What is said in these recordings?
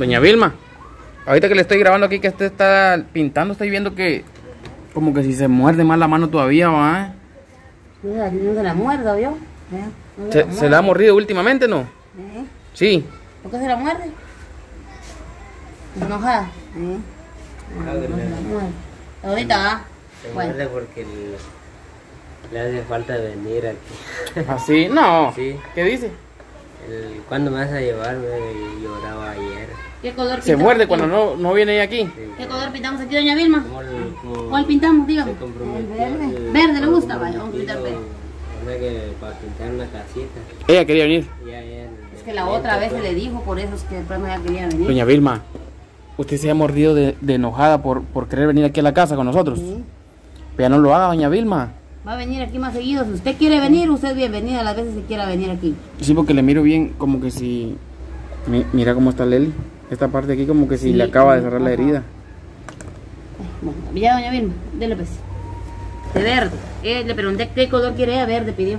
Doña Vilma, ahorita que le estoy grabando aquí que usted está pintando, estoy viendo que como que si se muerde más la mano todavía, ¿va? No se la muerdo yo. ¿Se la ha mordido últimamente, no? Sí. ¿Por qué se la muerde? Enojada. No se la muerde. Ahorita va. Se muerde porque le hace falta venir aquí. ¿Así? No. Sí. ¿Qué dice? ¿Cuándo me vas a llevar? Me lloraba ayer. ¿Qué color pintamos? Se muerde cuando no viene ella aquí. Sí. ¿Qué color pintamos aquí, doña Vilma? Como ¿Cuál pintamos? Dígame. se comprometió Verde. Verde le gusta, vaya, vamos a pintar verde. O sea que para pintar una casita. Ella quería venir. Es que la otra vez se le dijo, por eso es que después no ya quería venir. Doña Vilma, usted se ha mordido de enojada por querer venir aquí a la casa con nosotros. Sí. Pero ya no lo haga, doña Vilma. Va a venir aquí más seguido. Si usted quiere venir, usted es bienvenida las veces que quiera venir aquí. Sí, porque le miro bien, como que si... Mira cómo está Leli. Esta parte aquí como que si le acaba de cerrar la herida. Bueno, ya doña Vilma, dele pues. De verde. Le pregunté qué color quiere ella, verde pidió.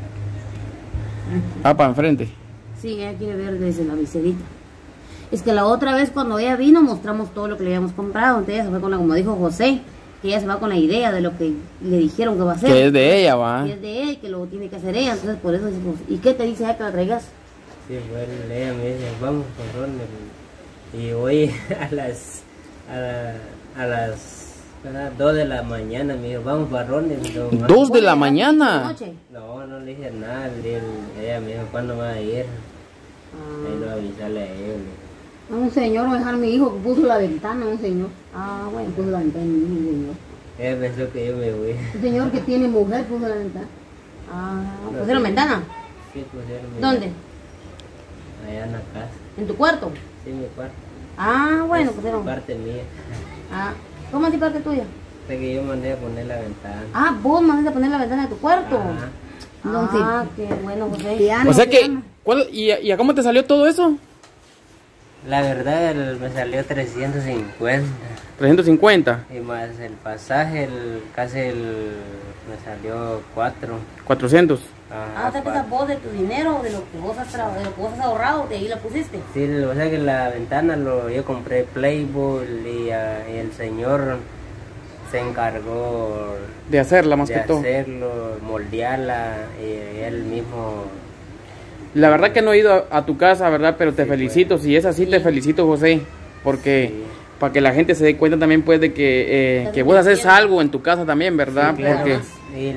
Ah, para enfrente. Sí, ella quiere verde desde la viserita. Es que la otra vez cuando ella vino mostramos todo lo que le habíamos comprado. Entonces ella se fue con la, como dijo José, que ella se va con la idea de lo que le dijeron que va a hacer. Que es de ella, va. Que es de ella y que lo tiene que hacer ella. Entonces por eso decimos, ¿y qué te dice ella que la traigas? Sí, bueno, ella me dice, vamos con Ronald. Y hoy a las 2 de la mañana me dijo, vamos para Ronald. No, 2 de la mañana. no le dije nada. Ella me dijo, ¿cuándo va a ir? Ahí no avisarle a ella. Un señor va a dejar a mi hijo que puso la ventana, un señor. Ah, bueno, puso la ventana, un señor. Ella pensó que yo me voy. Un señor que tiene mujer puso la ventana. Ah, ¿pusieron ventana? Sí, pusieron. ¿Dónde? Allá en la casa. ¿En tu cuarto? Sí, mi cuarto. Ah, bueno, Es pusieron. parte mía. Ah, ¿cómo así parte tuya? Sé que yo mandé a poner la ventana. Ah, vos mandaste a poner la ventana de tu cuarto. Ajá. Qué bueno, José. O sea que, ¿y a cómo te salió todo eso? La verdad me salió 350. 350. Y más el pasaje, me salió 400. Ah, o sea que esa voz de tu dinero, de lo que vos has de lo que vos has ahorrado, de ahí la pusiste. Sí, o sea que la ventana yo compré Playboy y el señor se encargó De hacerla más de que todo. hacerlo, moldearla y él mismo. La verdad que no he ido a tu casa, ¿verdad? Pero te Sí, felicito. Si es así, te felicito, José. Porque Sí. para que la gente se dé cuenta también, pues, de que vos haces algo en tu casa también, ¿verdad? Sí, claro. Porque Y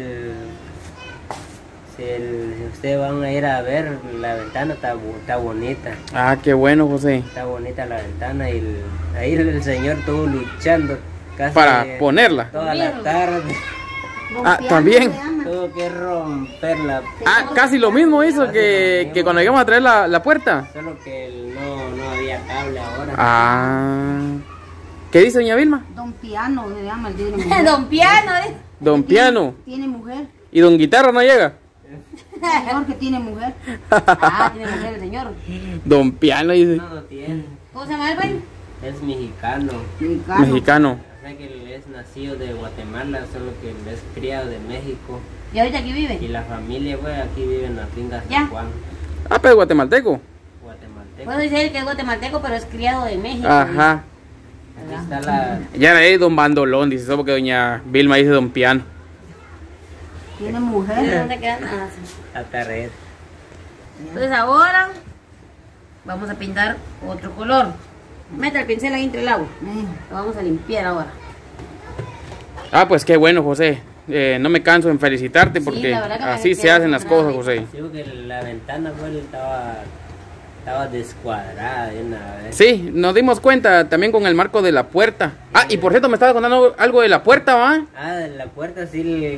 si ustedes van a ir a ver, la ventana está bonita. ah, qué bueno, José. Está bonita la ventana y ahí el señor estuvo luchando casi Para ponerla. toda la tarde. Ah, también. Tuvo que romperla. Ah, casi lo mismo hizo que cuando íbamos a traer la puerta. Solo que no había cable ahora. Ah. ¿Qué dice doña Vilma? Don Piano se llama el tiene mujer. Don Piano, Don Piano. Tiene mujer. ¿Y don Guitarra no llega? El señor que tiene mujer. Ah, tiene mujer el señor. Don Piano dice. No lo tiene. ¿Cómo se llama el güey? Es mexicano. Mexicano. O sea que él es nacido de Guatemala, solo que él es criado de México. ¿Y ahorita aquí vive? Y la familia, pues, aquí vive en la finca Ya. San Juan, Ah, pero guatemalteco. guatemalteco. Puedo decir que es guatemalteco, pero es criado de México. Ajá. Aquí está la... Ya era don Bandolón, dice eso porque doña Vilma dice don Piano. Tiene mujer. ¿Dónde quedan? Ah, sí. la carrera. Entonces ahora vamos a pintar otro color. Meta el pincel ahí entre el agua. Lo vamos a limpiar ahora. Ah, pues qué bueno, José. No me canso en felicitarte porque la verdad que así me se quedé hacen las asombrada. cosas, José. Digo que la ventana, pues, estaba descuadrada de una vez. Sí, nos dimos cuenta también con el marco de la puerta. Ah, y por cierto, me estabas contando algo de la puerta, ¿va? Ah, de la puerta sí,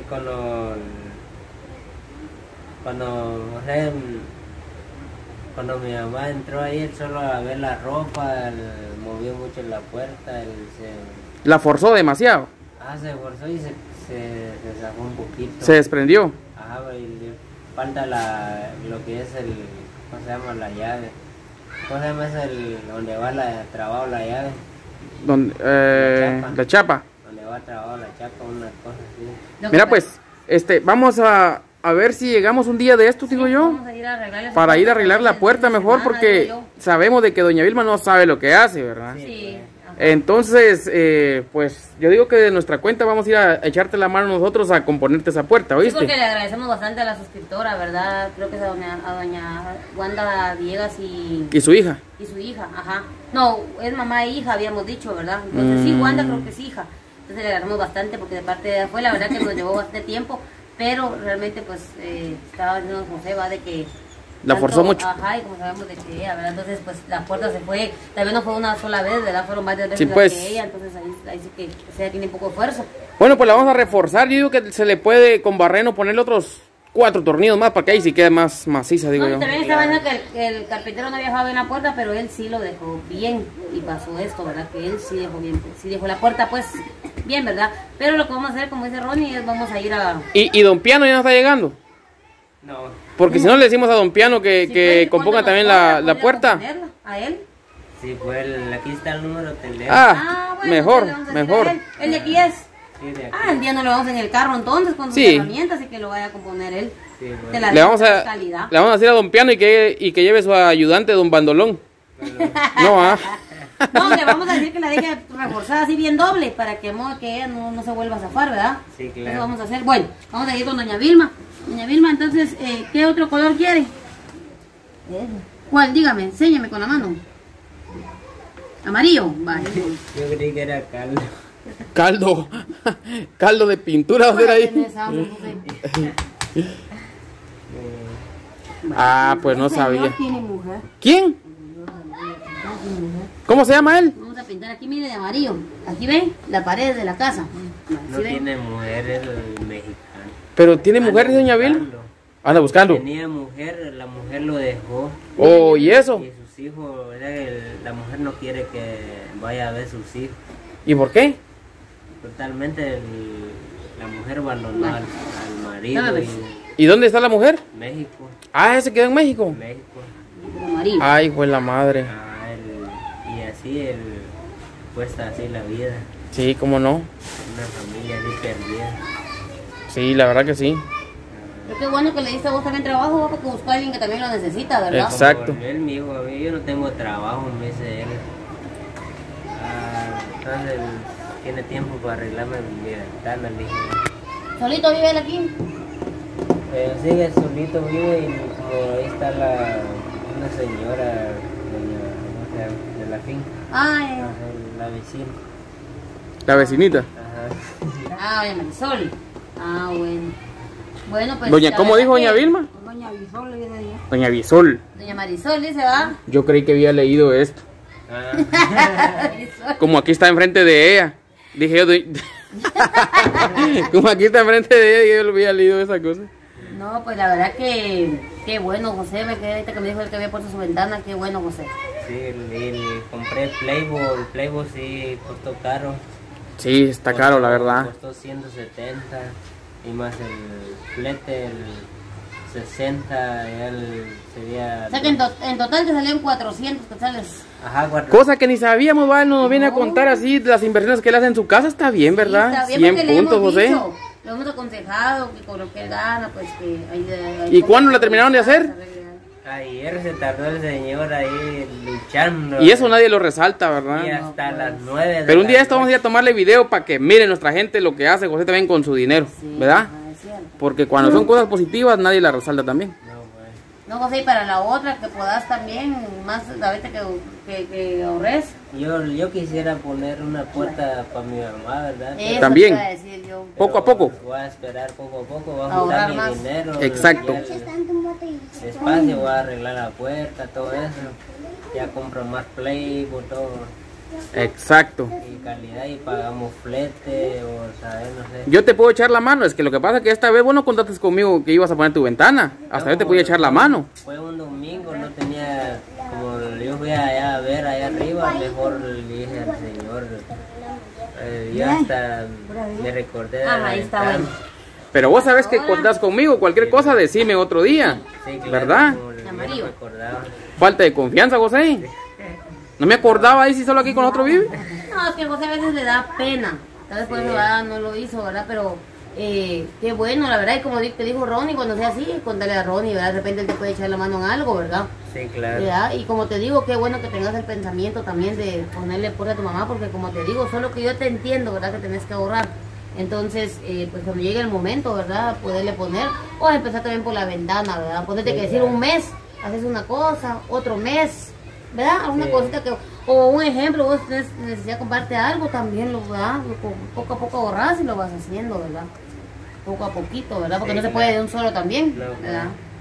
o sea, cuando mi mamá entró ahí, él solo a ver la ropa, él movió mucho la puerta, La forzó demasiado. se esforzó y se zafó un poquito. Se desprendió. Ajá, y le falta lo que es ¿cómo se llama? La llave. ¿Cómo se llama? Es donde va trabado la llave. La chapa. Donde va trabado la chapa, una cosa así. Mira pues, vamos a a ver si llegamos un día de estos, digo yo. Vamos a ir a arreglarle su Para ir a puerta, arreglar la puerta mejor, semana, porque digo yo. sabemos de que doña Vilma no sabe lo que hace, ¿verdad? Sí. Ajá. Entonces, pues yo digo que de nuestra cuenta vamos a ir a echarte la mano nosotros a componerte esa puerta, Sí, ¿oíste? porque le agradecemos bastante a la suscriptora, ¿verdad? Creo que es a doña Wanda Villegas Y su hija. y su hija, ajá. No, es mamá e hija, habíamos dicho, ¿verdad? Entonces sí, Wanda creo que es hija. Entonces le agradecemos bastante porque de parte de ella fue, la verdad que nos llevó bastante tiempo, pero realmente pues estaba diciendo José, va, de que... La forzó mucho. Ajá, y como sabemos de que ella, ¿verdad? Entonces pues la puerta se fue, tal vez no fue una sola vez, ¿verdad? Fueron varias veces Sí, las pues. que ella, entonces ahí sí que ella tiene poco esfuerzo. Bueno, pues la vamos a reforzar. Yo digo que se le puede con barreno ponerle otros 4 tornillos más para que ahí sí quede más maciza, digo No, y yo. también estaba diciendo que el carpintero no dejaba bien la puerta, pero él sí lo dejó bien. Y pasó esto, ¿verdad? Que él sí dejó bien, sí dejó la puerta pues bien, ¿verdad? Pero lo que vamos a hacer, como dice Ronnie, es vamos a ir a... Y don Piano ya no está llegando. No. Porque si no le decimos a don Piano que, Si que puede, componga cuando también nos pueda, la podría puerta. componerla. ¿A él? Sí, pues aquí está el número de teléfono. Ah, bueno, mejor, entonces le vamos a decir mejor. a él. ¿Él de aquí es? Sí, de aquí. Ah, el día no lo vamos en el carro entonces con sus Sí. herramientas y que lo vaya a componer él. Sí, bueno. Que la Le vamos a calidad. le vamos a decir a don Piano y que lleve su ayudante don Bandolón. No, ah. No, le vamos a decir que la deje reforzada así bien doble para que ella no se vuelva a zafar, ¿verdad? Sí, claro. Eso vamos a hacer. Bueno, vamos a ir con doña Vilma. Doña Vilma, entonces, ¿qué otro color quiere? ¿Cuál? Dígame, enséñame con la mano. Amarillo, vale. Yo creí que era caldo. Caldo. Caldo de pintura, ¿dónde era ahí? ¿Tenés hambre, José? Ah, pues no Ese señor sabía. tiene mujer. ¿Quién? ¿Cómo se llama él? Vamos a pintar aquí, mire, de amarillo. Aquí ven la pared de la casa. No ¿Sí ven? tiene mujer el mexicano. Pero tiene mujer, doña Vilma. Buscando. Anda buscando. Tenía mujer, la mujer lo dejó. Oh, ¿y eso? Y sus hijos, la mujer no quiere que vaya a ver sus hijos. ¿Y por qué? Totalmente la mujer abandonó al marido ¿Sabes? ¿Y dónde está la mujer? y México. Ah, ese quedó en México. México. De amarillo. Ay, pues la madre. Y así cuesta así la vida. Sí, cómo no. Una familia así perdida. Sí, la verdad que sí. Pero qué bueno que le diste a vos también trabajo, ¿va? Porque buscó a alguien que también lo necesita, ¿verdad? Exacto. Como él me dijo, a mí yo no tengo trabajo, me dice él. Entonces tiene tiempo para arreglarme mi ventana, le dije. ¿Solito vive él aquí? Pero sigue solito, vive y como ahí está una señora ¿cómo se llama? De la finca, Ay, la vecina. La vecinita. Ajá. doña Marisol. Ah, bueno. Bueno, pues. Doña, la ¿cómo verdad dijo doña que- Vilma? Doña Marisol le viene ahí. Doña Bisol. Doña Marisol dice, ¿va? Yo creí que había leído esto. Marisol. Como aquí está enfrente de ella. Dije yo, como aquí está enfrente de ella, yo lo había leído esa cosa. No, pues la verdad que qué bueno, José. Me quedé ahorita que me dijo el que había puesto su ventana. Qué bueno, José. Sí, le compré Playboy, el Playboy sí costó caro. Sí, está caro, la verdad. Costó 170 y más el flete, el 60, sería... O sea que en total te salieron 400 quetzales. Ajá, 4. Cosa que ni sabíamos, ¿vale? Nos viene a contar así de las inversiones que él hace en su casa. Está bien, ¿verdad? Sí, está bien, 100 porque le puntos, hemos José. dicho, le hemos aconsejado que con lo que él gana, pues que ¿Y cuándo la terminaron de hacer? Ayer se tardó el señor ahí luchando. Y eso nadie lo resalta, Y ¿verdad? hasta las 9 de Pero un la día esto vamos a ir a noche. tomarle video para que mire nuestra gente lo que hace José también con su dinero, ¿verdad? Es cierto. Porque cuando son cosas positivas nadie la resalta también. No, pues. No, José, y para la otra que puedas también, más la vez que ahorres. Yo quisiera poner una puerta para mi mamá, ¿verdad? Eso También. te iba a decir yo. Poco a poco. Voy a esperar poco a poco, voy a Ahorrar juntar mi más. dinero. Exacto. ya despacio voy a arreglar la puerta, todo eso. Ya compro más Playboy, todo. Exacto. Y calidad y pagamos flete o saber, no sé. Yo te puedo echar la mano, es que lo que pasa es que esta vez vos no contaste conmigo que ibas a poner tu ventana. Hasta yo te podía echar la mano. Fue un domingo, no tenía, como yo fui allá a ver allá arriba, mejor le dije al señor, yo hasta me recordé de Ah, la ahí está ventana. bueno. Pero vos sabes que contás conmigo, cualquier cosa decime otro día. Sí, claro, ¿Verdad? como le Amarillo. recordaba. Falta de confianza, José. No me acordaba ahí si solo aquí con nosotros vive. No, es que a José a veces le da pena. Tal vez por eso no lo hizo, ¿verdad? Pero qué bueno, la verdad, y como te dijo Ronnie, cuando sea así, contale a Ronnie, ¿verdad? De repente él te puede echar la mano en algo, ¿verdad? Sí, claro. ¿Verdad? Y como te digo, qué bueno que tengas el pensamiento también de ponerle por a tu mamá, porque como te digo, solo que yo te entiendo, ¿verdad? Que tenés que ahorrar. Entonces, pues cuando llegue el momento, ¿verdad? Poderle poner, o empezar también por la ventana, ¿verdad? Ponerte Sí, que decir claro. un mes, haces una cosa, otro mes, ¿verdad? Alguna cosita que, o un ejemplo, vos tenés necesidad de comprarte algo, también lo, ¿verdad? Poco a poco ahorras y lo vas haciendo, ¿verdad? Poco a poquito, ¿verdad? Porque Sí, no se puede claro. de un solo también, No, ¿verdad? claro.